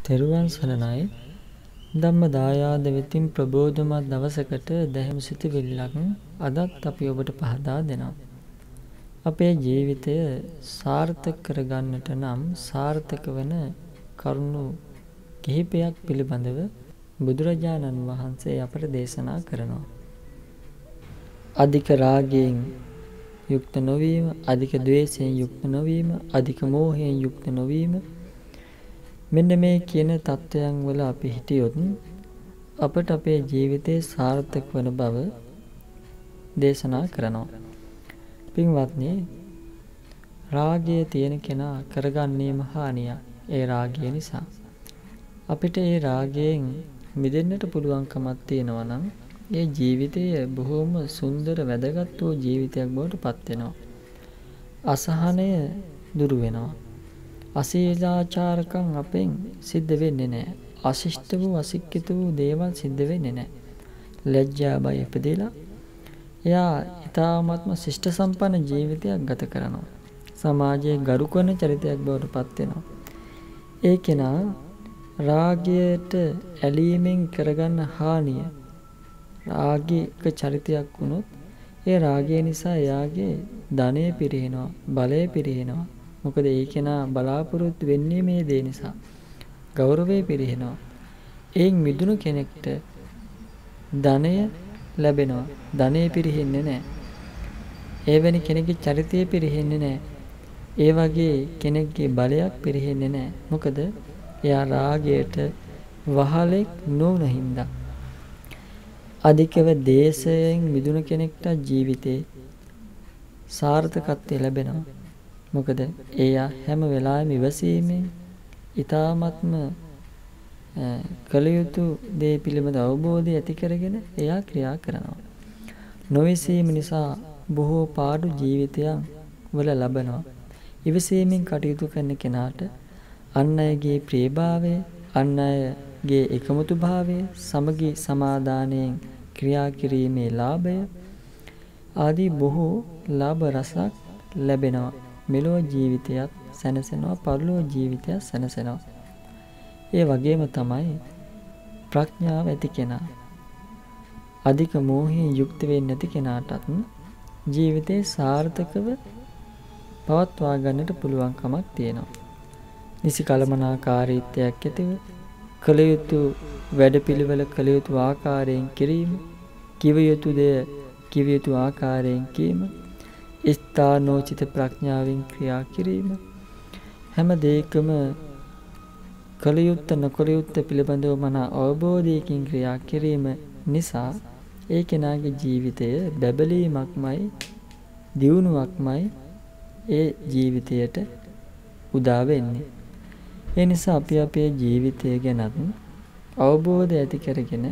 තෙරුවන් සරණයි. ධම්ම දායාද වෙතින් ප්‍රබෝධමත් දවසකට දැහැම සිතුවිල්ලක් අදත් අපි ඔබට පහදා දෙනවා. අපේ ජීවිතය සාර්ථක කරගන්නට නම් සාර්ථක වන කරුණු කිහිපයක් පිළිබඳව බුදුරජාණන් වහන්සේ අපට දේශනා කරනවා. අධික රාගයෙන් යුක්ත නොවීම, අධික ද්වේෂයෙන් යුක්ත නොවීම, අධික මෝහයෙන් යුක්ත නොවීම, මෙන්න මේ කියන தත්වයන් වල අපි හිටියොත් අපට අපේ ජීවිතේ සාර්ථක වන බව දේශනා කරනවා. පින්වත්නි, රාගය තියෙන කෙනා කරගන්නේම හානිය. ඒ රාගය නිසා අපිට ඒ රාගයෙන් මිදෙන්නට පුළුවන්කමක් තියෙනවා නම් ඒ ජීවිතය බොහොම සුන්දර වැදගත් වූ ජීවිතයක් බවට පත් වෙනවා. අසහනය දුරු වෙනවා. අශීලාචාරකම් අපෙන් සිද්ධ වෙන්නේ නැහැ. අශිෂ්ට වූ අසික්කිත වූ දේවල් සිද්ධ වෙන්නේ නැහැ. ලැජ්ජා බය ඉපදෙලා එයා ඊ타ත්ම ශිෂ්ට සම්පන්න ජීවිතයක් ගත කරනවා. සමාජයේ ගරු කරන චරිතයක් බවට පත් වෙනවා. ඒ කෙනා රාගයට ඇලීමෙන් කරගන්න හානිය රාගික චරිතයක් වුණොත් ඒ රාගය නිසා එයාගේ ධනය පිරිහෙනවා, බලය පිරිහෙනවා. මොකද ඒ කෙනා බලාපොරොත්තු වෙන්නේ මේ දේ නිසා. ගෞරවය පිරිහෙනවා. එයින් මිදුණු කෙනෙක්ට ධනය ලැබෙනවා. ධනය පිරිහෙන්නේ නැහැ. එවැනි කෙනෙකුගේ චරිතය පිරිහෙන්නේ නැහැ. ඒ වගේ කෙනෙක්ගේ බලයක් පිරිහෙන්නේ නැහැ. මොකද එයා රාගයට වහලෙක් නොවුන හින්දා. අධිකව දේශයෙන් මිදුණු කෙනෙක්ට ජීවිතේ සාර්ථකත්වය ලැබෙනවා. මොකද එයා හැම වෙලාවෙම ඉවසීමෙන් ඊ타ත්ම කල යුතු දේ පිළිබඳ අවබෝධය ඇති කරගෙන එයා ක්‍රියා කරනවා. නොවිසීම නිසා බොහෝ පාඩු ජීවිතයන් වල ලබනවා. ඉවසීමෙන් කටයුතු කරන කෙනාට අන් අයගේ ප්‍රියභාවය, අන් අයගේ එකමුතුභාවය, සමගි සමාදානයෙන් ක්‍රියා කිරීමේ ලාභය ආදී බොහෝ ලාභ රසක් ලැබෙනවා. මෙලොව ජීවිතයත් සැනසෙනවා, පරලොව ජීවිතයත් සැනසෙනවා. ඒ වගේම තමයි ප්‍රඥාව ඇති කෙනා. අධික මෝහයෙන් යුක්ත වෙන්නේ නැති කෙනාටත් ජීවිතේ සාර්ථකව පවත්වා ගන්නට පුළුවන්කමක් තියෙනවා. නිසි කළමනාකාරීත්වයක් ඇතිව කළ යුතු වැඩපිළිවෙල කළ යුතු ආකාරයෙන් කිරීම, කිව යුතු දේ කිව යුතු ආකාරයෙන් කීම, ස්ථානෝචිත ප්‍රඥාවෙන් ක්‍රියා කිරීම, හැම දෙයකම කළ යුත්ත නොකළ යුත්ත පිළිබඳව මන අවබෝධයකින් ක්‍රියා කිරීම නිසා ඒ කෙනාගේ ජීවිතය බැබලීමක්මයි, දියුණුවක්මයි ඒ ජීවිතයට උදා වෙන්නේ. ඒ නිසා අපි අපේ ජීවිතය ගැනත් අවබෝධය ඇති කරගෙන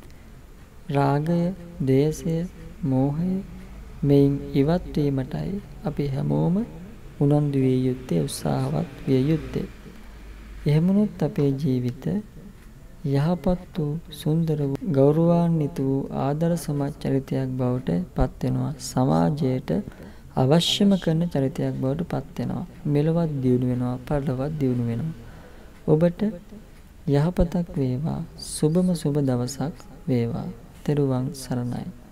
රාගය, ද්වේෂය, මෝහය මෙයින් ඉවත් වීමටයි අපි හැමෝම උනන්දු විය යුත්තේ, උත්සාහවත් විය යුත්තේ. එහෙමනොත් අපේ ජීවිත යහපත් වූ, සුන්දර වූ, ගෞරවාන්විත වූ ආදර්ශමත් චරිතයක් බවට පත් වෙනවා. සමාජයට අවශ්‍යම කරන චරිතයක් බවට පත් වෙනවා. මෙලොවත් දියුණු වෙනවා, පරලොවත් දියුණු වෙනවා. ඔබට යහපතක් වේවා. සුබම සුබ දවසක් වේවා. තෙරුවන් සරණයි.